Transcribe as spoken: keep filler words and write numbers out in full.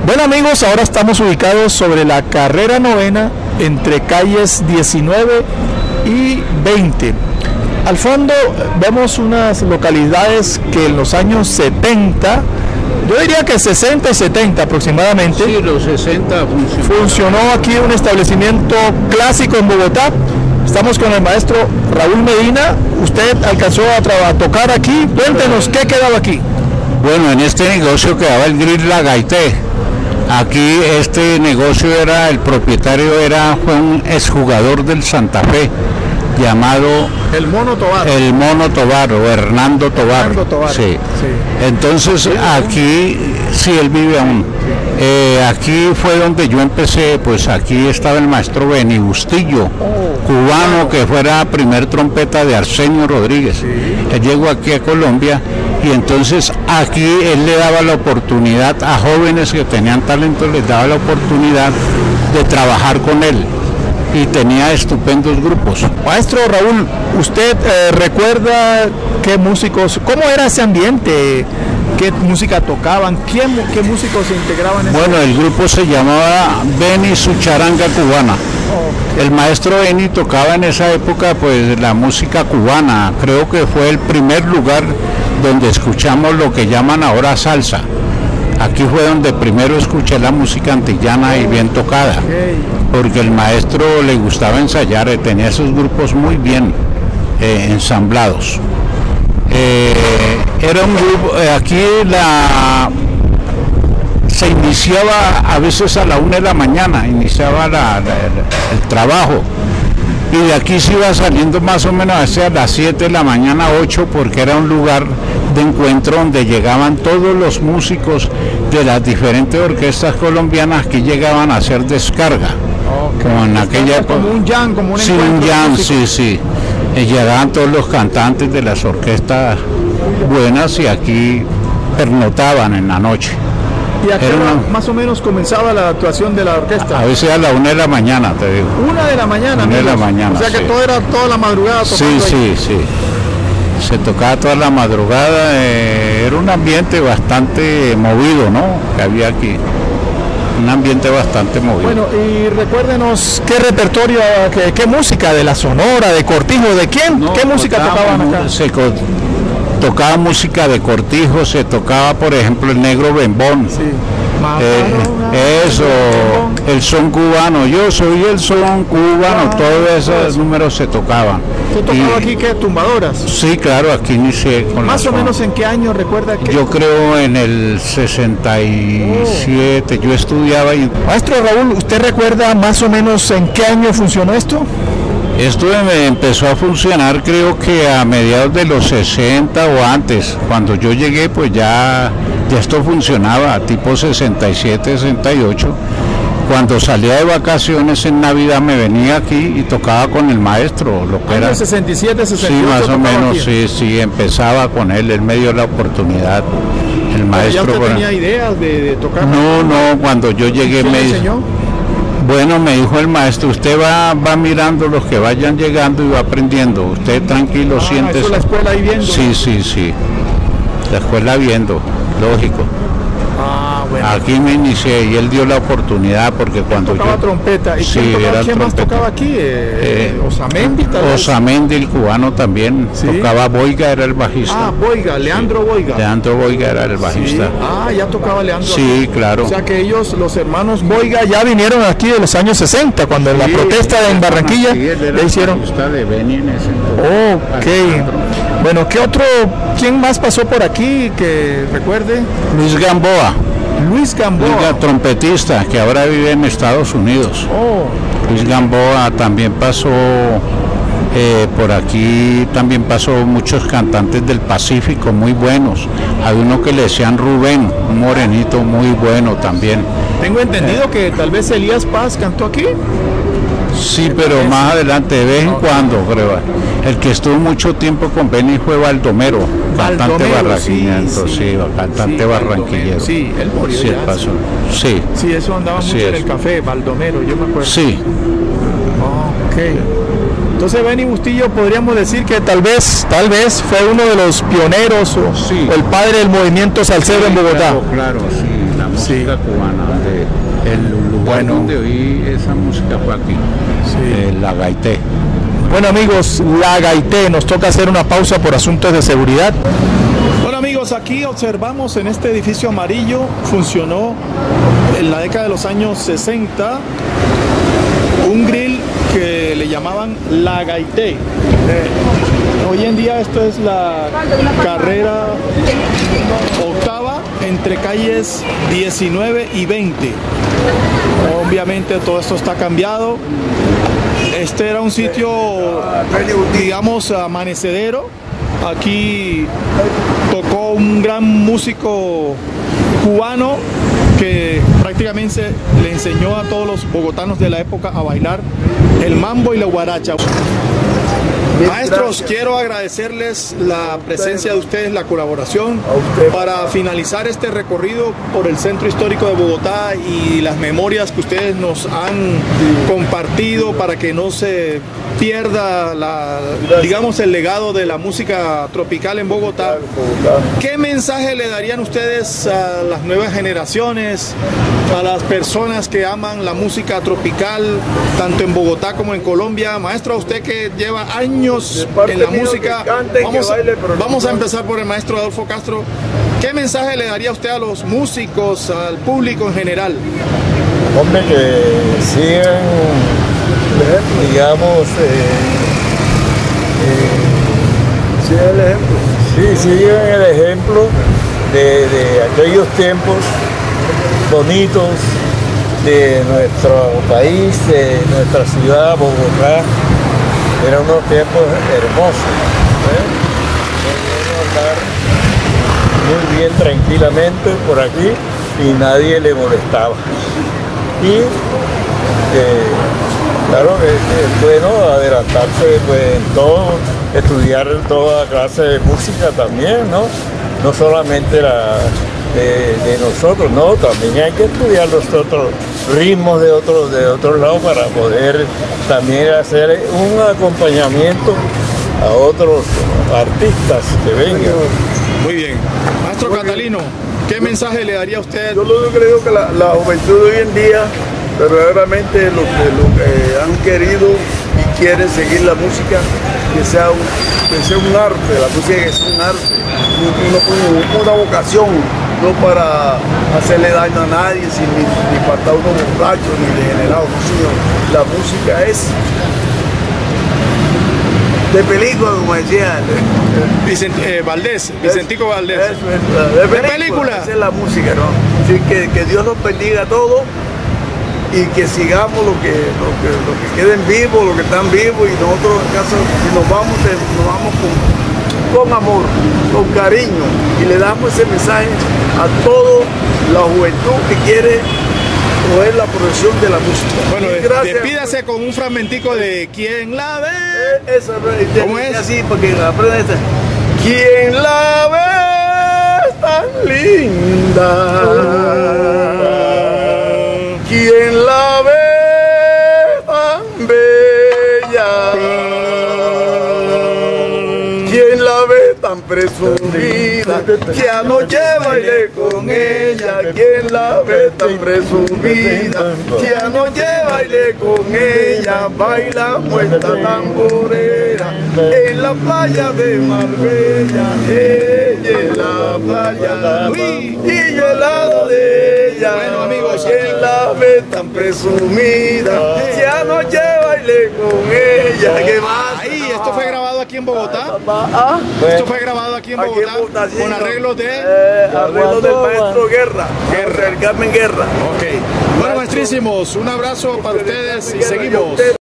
Bueno amigos, ahora estamos ubicados sobre la carrera novena entre calles diecinueve y veinte. Al fondo vemos unas localidades que en los años setenta, yo diría que sesenta y setenta aproximadamente, sí, los sesenta funcionó. funcionó aquí un establecimiento clásico en Bogotá. Estamos con el maestro Raúl Medina. Usted alcanzó a, a tocar aquí. Cuéntenos, ¿qué quedaba aquí? Bueno, en este negocio quedaba el Grill La Gaité. Aquí este negocio era, el propietario era, fue un exjugador del Santa Fe, llamado El Mono Tobar. El Mono Tobar o Hernando Tobar. Hernando Tobar. Sí. Sí. Entonces aquí, sí, él vive aún. Eh, aquí fue donde yo empecé, pues aquí estaba el maestro Beni Bustillo, Oh, cubano, que fuera primer trompeta de Arsenio Rodríguez. Sí. Él llegó aquí a Colombia y entonces aquí él le daba la oportunidad a jóvenes que tenían talento, les daba la oportunidad de trabajar con él y tenía estupendos grupos. Maestro Raúl, ¿usted eh, recuerda qué músicos, cómo era ese ambiente? ¿Qué música tocaban? ¿Quién, ¿Qué músicos se integraban en ese Bueno, el grupo se llamaba Beni Su Charanga Cubana. Oh, El maestro Beni tocaba en esa época pues la música cubana. Creo que fue el primer lugar donde escuchamos lo que llaman ahora salsa. Aquí fue donde primero escuché la música antillana y bien tocada, okay. porque el maestro le gustaba ensayar, tenía esos grupos muy bien eh, ensamblados. Eh, era un grupo, eh, aquí la se iniciaba a veces a la una de la mañana, iniciaba la, la, el, el trabajo, y de aquí se iba saliendo más o menos hacia las siete de la mañana, ocho, porque era un lugar de encuentro donde llegaban todos los músicos de las diferentes orquestas colombianas que llegaban a hacer descarga. Okay. Como en aquella época. Como un jam, como un sí, encuentro. un jam, sí, sí. Y llegaban todos los cantantes de las orquestas buenas y aquí pernotaban en la noche. ¿Y a qué Era hora una- más o menos comenzaba la actuación de la orquesta? A veces a la una de la mañana, te digo. Una de la mañana, Una de la amigos. mañana, O sea que sí. todo era toda la madrugada tocando Sí, ahí. sí, sí. Se tocaba toda la madrugada, eh, era un ambiente bastante movido, ¿no? Que había aquí. Un ambiente bastante movido. Bueno, y recuérdenos qué repertorio, qué, qué música de la Sonora, de Cortijo, de quién, No, qué música tocaba tocaban mu- acá. Se co- tocaba música de Cortijo, se tocaba, por ejemplo, el Negro Bembón. Sí. Eh, eso, el son cubano, yo soy el son cubano, Ah, todos esos eso. números se tocaban. ¿Usted tocaba Y- aquí qué? ¿Tumbadoras? Sí, claro, aquí inicié con Más la o son. menos en qué año recuerda que... Yo creo en el sesenta y siete, yo estudiaba y Maestro Raúl, ¿usted recuerda más o menos en qué año funcionó esto? esto em- empezó a funcionar creo que a mediados de los sesenta o antes. Cuando yo llegué pues ya, ya esto funcionaba, tipo sesenta y siete, sesenta y ocho. Cuando salía de vacaciones en Navidad me venía aquí y tocaba con el maestro, lo que era. Año sesenta y siete, sesenta y Sí, ocho. más o tocaba menos, aquí. sí, sí, empezaba con él, él me dio la oportunidad, el ¿Ya maestro. usted con- tenía ideas de, de tocar? No, no, cuando yo llegué ¿Quién me le dijo, enseñó? bueno, me dijo el maestro, usted va, va mirando los que vayan llegando y va aprendiendo, usted tranquilo, Ah, siéntese. eso la escuela ahí viendo. Sí, sí, sí, la escuela viendo, lógico. Ah, bueno. Aquí me inicié y él dio la oportunidad porque cuando Tocaba yo... trompeta. ¿Y Sí, quién, tocaba- era quién más trompeta. tocaba aquí? Eh, Eh, Osamendi, tal vez. Osamendi, el cubano también, Sí. tocaba Boiga, era el bajista. Ah, Boiga, Leandro Boiga. Leandro Boiga era el Sí. bajista. Ah, ya tocaba Leandro. Sí, claro. O sea que ellos, los hermanos Boiga, ya vinieron aquí de los años sesenta, cuando en la protesta en Barranquilla Sí, él era le el hicieron. bajista de Beni en ese entonces. Ok. Bueno, ¿qué otro? ¿Quién más pasó por aquí que recuerde? Luis Gamboa, Luis Gamboa. Luis, trompetista, que ahora vive en Estados Unidos. Oh, Luis Gamboa también pasó eh, por aquí, también pasó muchos cantantes del Pacífico muy buenos. Hay uno que le decían Rubén, un morenito muy bueno también. tengo entendido que tal vez Elías Paz cantó aquí. Sí, pero más adelante, de vez en cuando, creo. El que estuvo mucho tiempo con Beni fue Baldomero, cantante Baldomero, barranquillero, sí, sí, sí. cantante Sí, barranquillero. Sí, él murió Sí, ya, él pasó. sí. Sí, Sí, eso andaba Así mucho en es. el café, Baldomero, yo me acuerdo. sí. Ok. Entonces Beni Bustillo podríamos decir que tal vez, tal vez fue uno de los pioneros o Sí. el padre del movimiento salsero en Bogotá. Claro, claro, sí. La música sí. cubana, donde el lugar Bueno. donde oí esa música fue aquí, Sí. eh, La Gaité. Bueno amigos, La Gaité, nos toca hacer una pausa por asuntos de seguridad. Bueno amigos, aquí observamos en este edificio amarillo, funcionó en la década de los años sesenta un grill que le llamaban La Gaité. Eh, hoy en día esto es la carrera octava entre calles diecinueve y veinte. Obviamente todo esto está cambiado. Este era un sitio, digamos, amanecedero. Aquí tocó un gran músico cubano que prácticamente le enseñó a todos los bogotanos de la época a bailar el mambo y la guaracha. Maestros, quiero agradecerles la presencia de ustedes, la colaboración para finalizar este recorrido por el centro histórico de Bogotá y las memorias que ustedes nos han compartido para que no se pierda la, digamos, el legado de la música tropical en Bogotá. ¿Qué mensaje le darían ustedes a las nuevas generaciones, a las personas que aman la música tropical, tanto en Bogotá como en Colombia? Maestro, usted que lleva años en la música, vamos, vamos a empezar por el maestro Adolfo Castro. ¿Qué mensaje le daría usted a los músicos, al público en general? Hombre, que sigan, digamos, eh, eh, sigan el ejemplo. Sí, sigan el ejemplo de, de aquellos tiempos bonitos de nuestro país, de nuestra ciudad, Bogotá. Eran unos tiempos hermosos. ¿eh? Podíamos andar muy bien, tranquilamente por aquí y nadie le molestaba. Y eh, claro que es bueno adelantarse pues, en todo, estudiar toda clase de música también, ¿no? No solamente la de, de nosotros, no, también hay que estudiar los otros ritmos de otros de otros lados para poder también hacer un acompañamiento a otros artistas que vengan. Muy bien. Maestro Catalino, ¿qué mensaje le daría a usted? Yo lo único que le digo que la, la juventud de hoy en día, verdaderamente lo que, lo que han querido y quieren seguir la música, que sea un, que sea un arte, la música que sea un arte, una, una vocación, no para hacerle daño a nadie, sin ni, ni faltar unos borrachos, ni degenerados, sino la música es de película, como decía Vicent, eh, Valdés, Vicentico Valdés. Es, es, de, ¿De película, película? Esa es la música, ¿no? Así que, que Dios nos bendiga a todos y que sigamos lo que, lo que, lo que queden vivos, los que están vivos, y nosotros en caso, si nos vamos, nos vamos con, con amor, con cariño, y le damos ese mensaje a toda la juventud que quiere coger la profesión de la música. Bueno, Y gracias, despídase con un fragmentico de ¿Quién la ve? eh, esa, ¿Cómo es? Así, porque aprende esta. ¿Quién la ve tan linda? ¿Quién la ve tan bella? ¿Quién la ve tan presumida? Que anoche bailé con ella. ¿Quién la ve tan presumida? Que anoche bailé con ella. Baila muerta tamborera en la playa de Marbella. Ella en la playa, uy, y yo al lado de ella. Bueno, amigos, ¿quién la ve tan presumida? Que anoche bailé con ella. ¿Qué más? Ahí, esto fue grabado aquí en Bogotá. Ah, Esto fue grabado aquí en aquí Bogotá, en Bogotá, sí, con ¿no? arreglos de... Eh, arreglos del maestro Guerra, Guerra, el Carmen Guerra. Ok. Bueno, maestrísimos, un abrazo para ustedes y seguimos.